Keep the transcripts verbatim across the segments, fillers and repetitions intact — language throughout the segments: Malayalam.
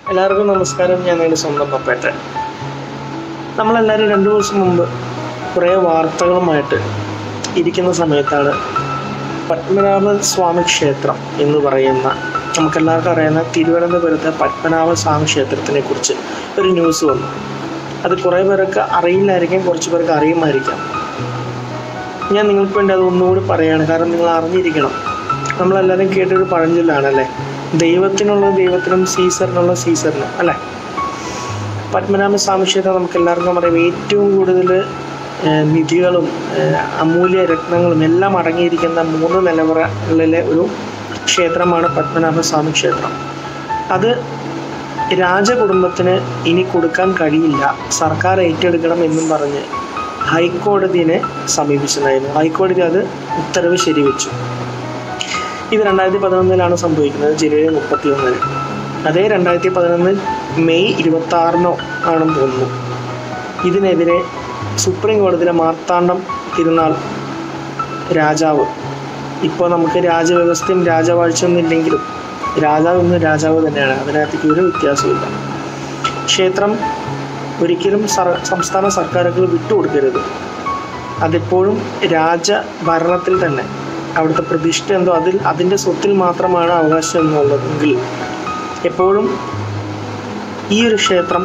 എല്ലാവർക്കും നമസ്കാരം. ഞാൻ നിങ്ങളുടെ സ്വന്തം പപ്പേട്ടൻ. നമ്മളെല്ലാവരും രണ്ടു ദിവസം മുമ്പ് കുറേ വാർത്തകളുമായിട്ട് ഇരിക്കുന്ന സമയത്താണ് പത്മനാഭ സ്വാമി ക്ഷേത്രം എന്ന് പറയുന്ന നമുക്കെല്ലാവർക്കും അറിയുന്ന തിരുവനന്തപുരത്തെ പത്മനാഭ സ്വാമി ക്ഷേത്രത്തിനെ കുറിച്ച് ഒരു ന്യൂസ് വന്നു. അത് കുറേ പേർക്ക് അറിയില്ലായിരിക്കും, കുറച്ച് പേർക്ക് അറിയുമായിരിക്കാം. ഞാൻ നിങ്ങൾക്ക് വേണ്ടി അത് ഒന്നുകൂടി പറയുകയാണ്, കാരണം നിങ്ങൾ അറിഞ്ഞിരിക്കണം. നമ്മളെല്ലാവരും കേട്ടൊരു പഴഞ്ചൊല്ലാണല്ലേ, ദൈവത്തിനുള്ളത് ദൈവത്തിനും സീസറിനുള്ള സീസറിനും അല്ലേ. പത്മനാഭ സ്വാമി ക്ഷേത്രം നമുക്ക് എല്ലാവർക്കും അറിയാം, ഏറ്റവും കൂടുതൽ നിധികളും അമൂല്യ രത്നങ്ങളും എല്ലാം അടങ്ങിയിരിക്കുന്ന മൂന്ന് നിലവറകളിലെ ഒരു ക്ഷേത്രമാണ് പത്മനാഭ സ്വാമി ക്ഷേത്രം. അത് രാജകുടുംബത്തിന് ഇനി കൊടുക്കാൻ കഴിയില്ല, സർക്കാർ ഏറ്റെടുക്കണം എന്നും പറഞ്ഞ് ഹൈക്കോടതിയെ സമീപിച്ചതായിരുന്നു. ഹൈക്കോടതി അത് ഉത്തരവ് ശരിവെച്ചു. ഇത് രണ്ടായിരത്തി പതിനൊന്നിലാണ് സംഭവിക്കുന്നത്, ജനുവരി മുപ്പത്തി ഒന്നിന്. അതേ രണ്ടായിരത്തി പതിനൊന്ന് മെയ് ഇരുപത്തി ആറിനോ ആണെന്ന് തോന്നുന്നു. ഇതിനെതിരെ സുപ്രീം കോടതിയിലെ മാർത്താണ്ഡം തിരുനാൾ രാജാവ്, ഇപ്പോൾ നമുക്ക് രാജവ്യവസ്ഥയും രാജവാഴ്ചയൊന്നും ഇല്ലെങ്കിലും രാജാവ് ഇന്ന് രാജാവ് തന്നെയാണ്, അതിനകത്തേക്ക് ഒരു വ്യത്യാസമില്ല. ക്ഷേത്രം ഒരിക്കലും സംസ്ഥാന സർക്കാരുകൾ വിട്ടുകൊടുക്കരുത്. അതെപ്പോഴും രാജഭരണത്തിൽ തന്നെ, അവിടുത്തെ പ്രതിഷ്ഠ എന്തോ അതിൽ അതിൻ്റെ സ്വത്തിൽ മാത്രമാണ് അവകാശം എന്നുള്ളതെങ്കിൽ എപ്പോഴും ഈ ഒരു ക്ഷേത്രം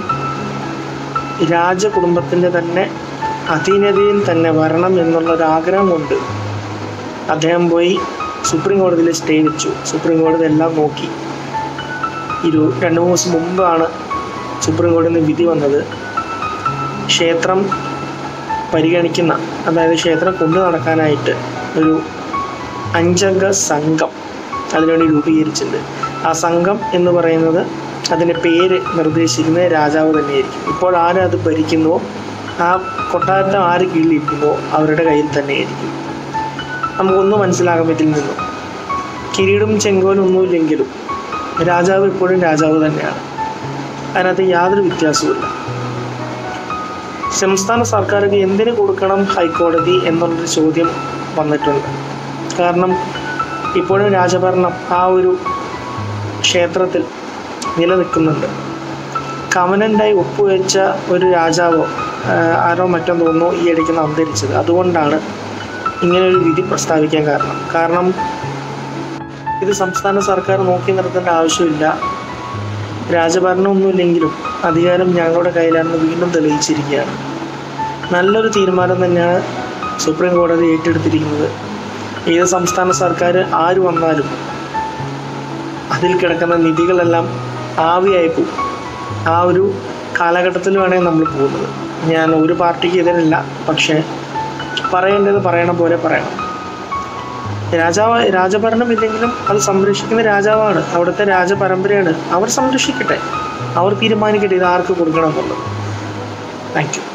രാജകുടുംബത്തിൻ്റെ തന്നെ അധീനതയിൽ തന്നെ വരണം എന്നുള്ളൊരാഗ്രഹം കൊണ്ട് അദ്ദേഹം പോയി സുപ്രീം കോടതിയിൽ സ്റ്റേ വെച്ചു. സുപ്രീം കോടതി എല്ലാം നോക്കി. ഇരു രണ്ട് മൂന്ന് ദിവസം മുമ്പാണ് സുപ്രീം കോടതിയിൽ നിന്ന് വിധി വന്നത്. ക്ഷേത്രം പരിഗണിക്കുന്ന, അതായത് ക്ഷേത്രം കൊണ്ടു നടക്കാനായിട്ട് ഒരു അഞ്ചംഗ സംഘം അതിനുവേണ്ടി രൂപീകരിച്ചിട്ടുണ്ട്. ആ സംഘം എന്ന് പറയുന്നത്, അതിൻ്റെ പേര് നിർദ്ദേശിക്കുന്നത് രാജാവ് തന്നെയായിരിക്കും. ഇപ്പോൾ ആര് അത് ഭരിക്കുന്നുവോ, ആ കൊട്ടാരത്തെ ആര് കീഴിലിരിക്കുന്നുവോ അവരുടെ കയ്യിൽ തന്നെയായിരിക്കും. നമുക്കൊന്നും മനസ്സിലാകാൻ ഇതിൽ നിന്നും. കിരീടും ചെങ്കോലും ഒന്നുമില്ലെങ്കിലും രാജാവ് ഇപ്പോഴും രാജാവ് തന്നെയാണ്, അതിനകത്ത് യാതൊരു വ്യത്യാസവുമില്ല. സംസ്ഥാന സർക്കാർക്ക് എന്തിനു കൊടുക്കണം ഹൈക്കോടതി എന്നുള്ളൊരു ചോദ്യം വന്നിട്ടുണ്ട്. കാരണം ഇപ്പോഴും രാജഭരണം ആ ഒരു ക്ഷേത്രത്തിൽ നിലനിൽക്കുന്നുണ്ട്. കവനൻ്റായി ഒപ്പുവെച്ച ഒരു രാജാവോ ആരോ മറ്റോ തോന്നുന്നു ഈ ഇടയ്ക്ക് അന്തരിച്ചത്. അതുകൊണ്ടാണ് ഇങ്ങനൊരു വിധി പ്രസ്താവിക്കാൻ കാരണം. കാരണം ഇത് സംസ്ഥാന സർക്കാർ നോക്കി നിർത്തേണ്ട ആവശ്യമില്ല. രാജഭരണമൊന്നുമില്ലെങ്കിലും അധികാരം ഞങ്ങളുടെ കയ്യിലാണെന്ന് വീണ്ടും തെളിയിച്ചിരിക്കുകയാണ്. നല്ലൊരു തീരുമാനം തന്നെയാണ് സുപ്രീം കോടതി ഏറ്റെടുത്തിരിക്കുന്നത്. ഏത് സംസ്ഥാന സർക്കാർ ആര് വന്നാലും അതിൽ കിടക്കുന്ന നിധികളെല്ലാം ആവിയായി പോകും. ആ ഒരു കാലഘട്ടത്തിൽ വേണമെങ്കിൽ നമ്മൾ പോകുന്നത്. ഞാൻ ഒരു പാർട്ടിക്ക് എതിരല്ല, പക്ഷേ പറയേണ്ടത് പറയണ പോലെ പറയണം. രാജാവ് രാജഭരണമില്ലെങ്കിലും അത് സംരക്ഷിക്കുന്ന രാജാവാണ്, അവിടുത്തെ രാജപരമ്പരയാണ്. അവർ സംരക്ഷിക്കട്ടെ, അവർ തീരുമാനിക്കട്ടെ ഇത് ആർക്ക് കൊടുക്കണം എന്നുള്ളത്. Thank U.